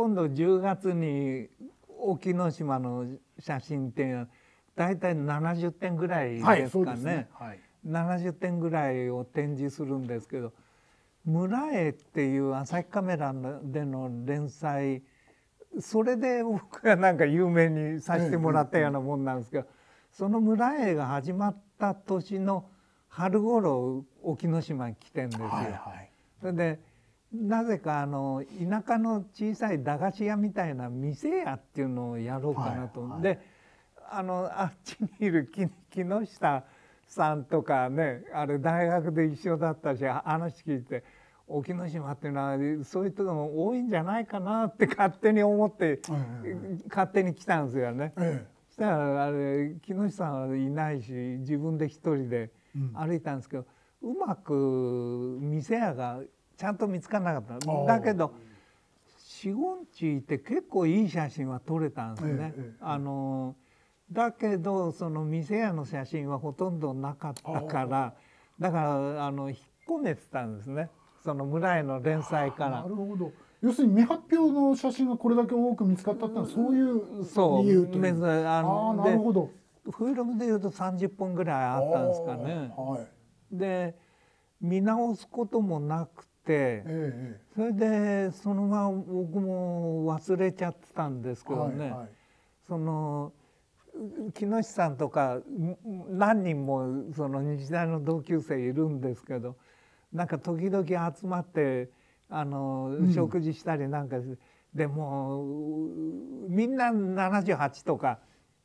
今度10月に沖ノ島の写真って大体70点ぐらいですかね。70点ぐらいを展示するんですけど、村へっていう朝日カメラでの連載、それで僕がなんか有名にさせてもらったようなもんなんですけど、その村へが始まった年の春頃沖ノ島に来てんですよ。それでなぜか田舎の小さい駄菓子屋みたいな店屋っていうのをやろうかなと。であっちにいる木下さんとかね、あれ大学で一緒だったし話聞いて、沖ノ島っていうのはそういうところも多いんじゃないかなって勝手に思って、勝手に来たんですよね。そしたらあれ木下さんはいないし自分で一人で歩いたんですけど、うまく店屋がちゃんと見つからなかった。だけど4、5日いて結構いい写真は撮れたんですね。だけどその店屋の写真はほとんどなかったから、だから引っ込めてたんですね、その村への連載から。 なるほど。要するに未発表の写真がこれだけ多く見つかったってのはそういう理由という。なるほど。 フィルムでいうと30本ぐらいあったんですかね。で見直すこともなくて、それでそのまま僕も忘れちゃってたんですけどね、その木下さんとか何人もその日大の同級生いるんですけど、なんか時々集まって食事したりなんかでもみんな78とか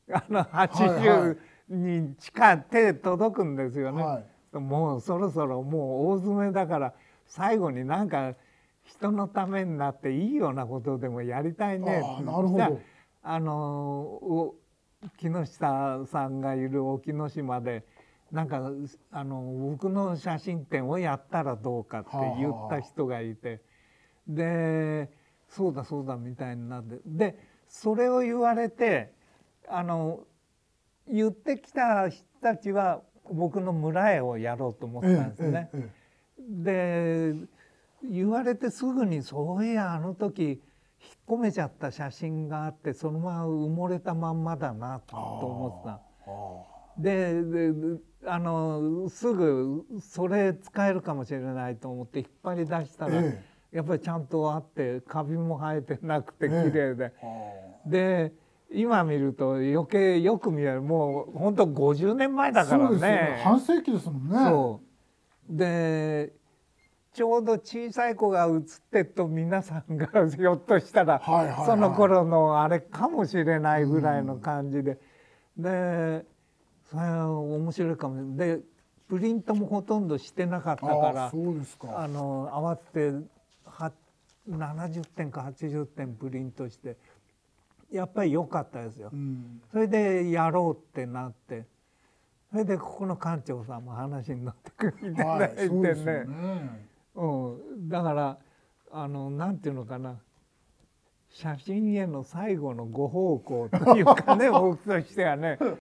80に近い手届くんですよね。もうそろそろもう大詰めだから、最後になんか人のためになっていいようなことでもやりたいねって。 なるほど。木下さんがいる沖ノ島でなんか僕の写真展をやったらどうかって言った人がいて、でそうだそうだみたいになって、でそれを言われて言ってきた人たちは僕の村へをやろうと思ったんですね。で言われてすぐに、そういやあの時引っ込めちゃった写真があってそのまま埋もれたまんまだなと思ってた。ですぐそれ使えるかもしれないと思って引っ張り出したら、やっぱりちゃんとあってカビも生えてなくて綺麗で、で今見ると余計よく見える。もう本当50年前だからね。そうですよね、 半世紀ですもんね。 そうでちょうど小さい子が写ってると皆さんがひょっとしたらその頃のあれかもしれないぐらいの感じで、でそれは面白いかも。でプリントもほとんどしてなかったから慌てて70点か80点プリントしてやっぱり良かったですよ。それでやろうってなって、それでここの館長さんも話になってくれていただいてね。だからなんていうのかな、写真への最後のご奉公というかね僕としてはね